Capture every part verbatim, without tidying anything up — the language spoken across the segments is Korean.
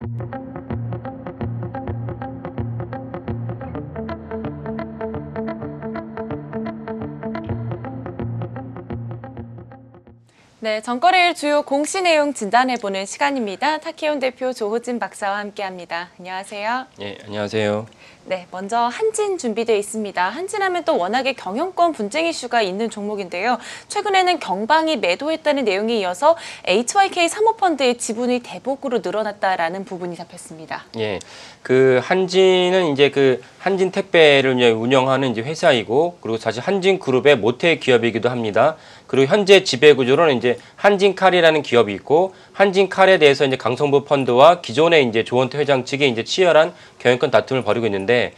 네, 정거래일 주요 공시 내용 진단해보는 시간입니다. 타키온 대표 조호진 박사와 함께합니다. 안녕하세요. 네, 안녕하세요. 네, 먼저 한진 준비되어 있습니다. 한진하면 또 워낙에 경영권 분쟁 이슈가 있는 종목인데요. 최근에는 경방이 매도했다는 내용에 이어서 에이치와이케이 사모펀드의 지분이 대폭으로 늘어났다라는 부분이 잡혔습니다. 예, 그 한진은 이제 그 한진 택배를 이제 운영하는 이제 회사이고, 그리고 사실 한진 그룹의 모태 기업이기도 합니다. 그리고 현재 지배 구조로는 이제 한진칼이라는 기업이 있고, 한진칼에 대해서 이제 강성부 펀드와 기존의 이제 조원태 회장 측이 이제 치열한 경영권 다툼을 벌이고 있는데,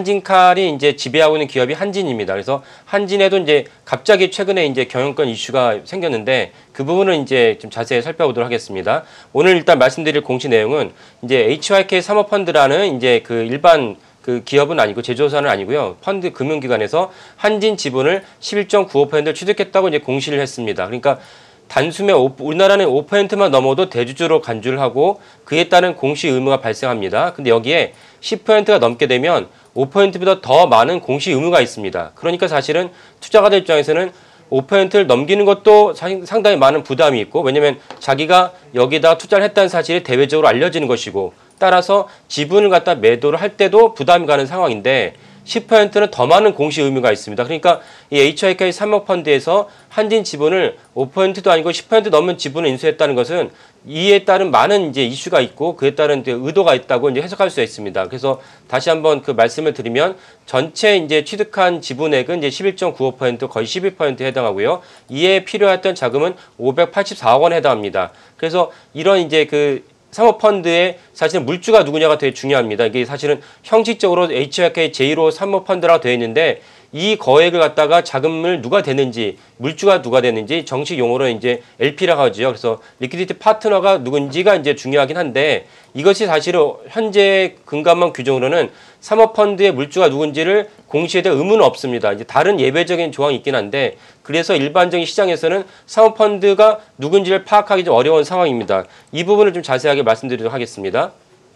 한진칼이 이제 지배하고 있는 기업이 한진입니다. 그래서 한진에도 이제 갑자기 최근에 이제 경영권 이슈가 생겼는데, 그 부분은 이제 좀 자세히 살펴보도록 하겠습니다. 오늘 일단 말씀드릴 공시 내용은 이제 에이치와이케이 사모펀드라는 이제 그 일반 그 기업은 아니고 제조사는 아니고요. 펀드 금융기관에서 한진 지분을 십일 점 구오 퍼센트를 취득했다고 이제 공시를 했습니다. 그러니까 단숨에 오, 우리나라는 오 퍼센트만 넘어도 대주주로 간주를 하고 그에 따른 공시 의무가 발생합니다. 근데 여기에 십 퍼센트가 넘게 되면 오 퍼센트보다 더 많은 공시 의무가 있습니다. 그러니까 사실은 투자가들 입장에서는 오 퍼센트를 넘기는 것도 상당히 많은 부담이 있고, 왜냐면 자기가 여기다 투자를 했다는 사실이 대외적으로 알려지는 것이고, 따라서 지분을 갖다 매도를 할 때도 부담이 가는 상황인데, 십 퍼센트는 더 많은 공시 의무가 있습니다. 그러니까 이 에이치와이케이 사모펀드에서 한진 지분을 오 퍼센트도 아니고 십 퍼센트 넘는 지분을 인수했다는 것은 이에 따른 많은 이제 이슈가 있고 그에 따른 이제 의도가 있다고 이제 해석할 수 있습니다. 그래서 다시 한번 그 말씀을 드리면 전체 이제 취득한 지분액은 이제 십일 점 구오 퍼센트 거의 십일 퍼센트에 해당하고요. 이에 필요했던 자금은 오백팔십사억 원에 해당합니다. 그래서 이런 이제 그 사모펀드의 사실은 물주가 누구냐가 되게 중요합니다. 이게 사실은 형식적으로 에이치와이케이 제일 호 사모펀드라고 되어 있는데, 이 거액을 갖다가 자금을 누가 되는지, 물주가 누가 되는지 정식 용어로 이제 엘피라고 하죠. 그래서 리퀴디티 파트너가 누군지가 이제 중요하긴 한데, 이것이 사실은 현재 금감원 규정으로는 사모펀드의 물주가 누군지를 공시에 대한 의무는 없습니다. 이제 다른 예외적인 조항이 있긴 한데, 그래서 일반적인 시장에서는 사모펀드가 누군지를 파악하기 좀 어려운 상황입니다. 이 부분을 좀 자세하게 말씀드리도록 하겠습니다.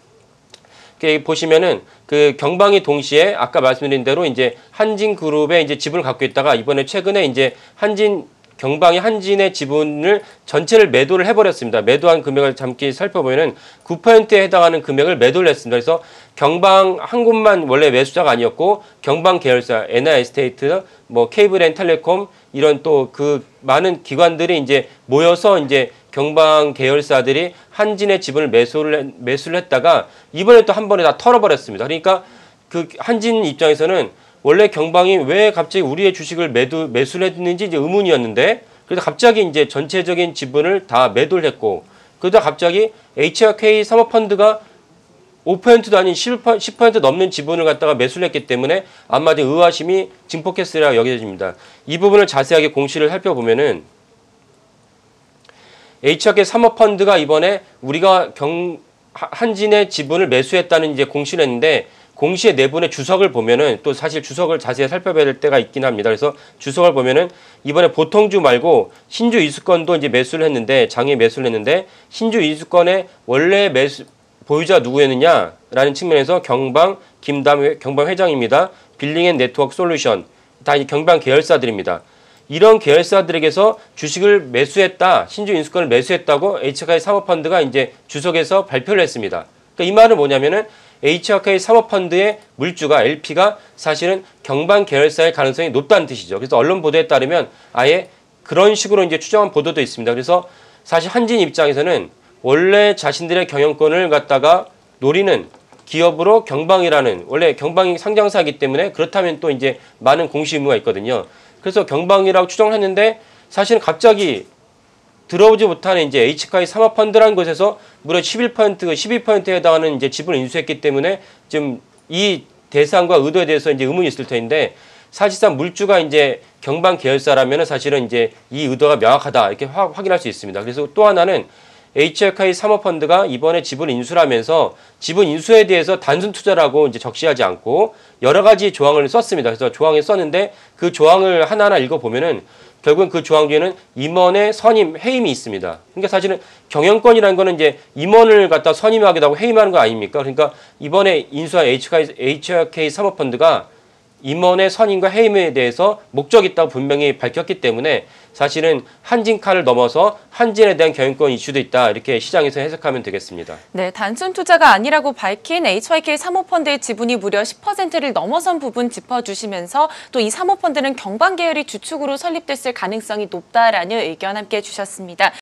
이렇게 보시면은 그 경방이 동시에 아까 말씀드린 대로 이제 한진그룹에 이제 지분을 갖고 있다가 이번에 최근에 이제 한진 경방이 한진의 지분을 전체를 매도를 해버렸습니다. 매도한 금액을 잠시 살펴보면은 구 퍼센트에 해당하는 금액을 매도를 했습니다. 그래서 경방 한 곳만 원래 매수자가 아니었고 경방 계열사, 엔아이에스테이트, 뭐 케이블앤텔레콤 이런 또 그 많은 기관들이 이제 모여서 이제 경방 계열사들이 한진의 지분을 매수를 매수를 했다가 이번에 또 한 번에 다 털어버렸습니다. 그러니까 그 한진 입장에서는 원래 경방이 왜 갑자기 우리의 주식을 매도, 매수를 했는지 이제 의문이었는데, 그래서 갑자기 이제 전체적인 지분을 다 매도를 했고, 그러다 갑자기 에이치와이케이 사모펀드가 오 퍼센트도 아닌 십 퍼센트 넘는 지분을 갖다가 매수를 했기 때문에 한마디 의아심이 증폭했으리라 여겨집니다. 이 부분을 자세하게 공시를 살펴보면은 에이치와이케이 사모펀드가 이번에 우리가 경, 한진의 지분을 매수했다는 이제 공시를 했는데, 공시의 내분의 주석을 보면은 또 사실 주석을 자세히 살펴봐야 될 때가 있긴 합니다. 그래서 주석을 보면은 이번에 보통주 말고 신주 이수권도 이제 매수를 했는데, 장에 매수를 했는데, 신주 이수권의 원래 매수, 보유자 누구였느냐라는 측면에서 경방, 김담 경방 회장입니다. 빌링앤네트워크 솔루션, 다 이 경방 계열사들입니다. 이런 계열사들에게서 주식을 매수했다, 신주 인수권을 매수했다고 에이치와이케이 사모펀드가 이제 주석에서 발표를 했습니다. 그러니까 이 말은 뭐냐면은 에이치와이케이 사모펀드의 물주가 엘피가 사실은 경방 계열사의 가능성이 높다는 뜻이죠. 그래서 언론 보도에 따르면 아예 그런 식으로 이제 추정한 보도도 있습니다. 그래서 사실 한진 입장에서는 원래 자신들의 경영권을 갖다가 노리는 기업으로 경방이라는, 원래 경방이 상장사이기 때문에 그렇다면 또 이제 많은 공시 의무가 있거든요. 그래서 경방이라고 추정을 했는데, 사실은 갑자기 들어오지 못하는 이제 에이치와이케이 사모펀드라는 곳에서 무려 십일 퍼센트, 십이 퍼센트에 해당하는 이제 지분을 인수했기 때문에 지금 이 대상과 의도에 대해서 이제 의문이 있을 텐데, 사실상 물주가 이제 경방 계열사라면은 사실은 이제 이 의도가 명확하다 이렇게 화, 확인할 수 있습니다. 그래서 또 하나는 에이치와이케이 사모펀드가 이번에 지분 인수를 하면서 지분 인수에 대해서 단순 투자라고 이제 적시하지 않고 여러 가지 조항을 썼습니다. 그래서 조항을 썼는데 그 조항을 하나하나 읽어보면은 결국은 그 조항 뒤에는 임원의 선임, 해임이 있습니다. 그러니까 사실은 경영권이라는 거는 이제 임원을 갖다 선임하기도 하고 해임하는 거 아닙니까? 그러니까 이번에 인수한 에이치와이케이 사모펀드가 임원의 선임과 해임에 대해서 목적이 있다고 분명히 밝혔기 때문에 사실은 한진칼을 넘어서 한진에 대한 경영권 이슈도 있다. 이렇게 시장에서 해석하면 되겠습니다. 네, 단순 투자가 아니라고 밝힌 에이치와이케이 사모펀드의 지분이 무려 십 퍼센트를 넘어선 부분 짚어주시면서 또 이 사모펀드는 경방 계열이 주축으로 설립됐을 가능성이 높다라는 의견 함께 주셨습니다.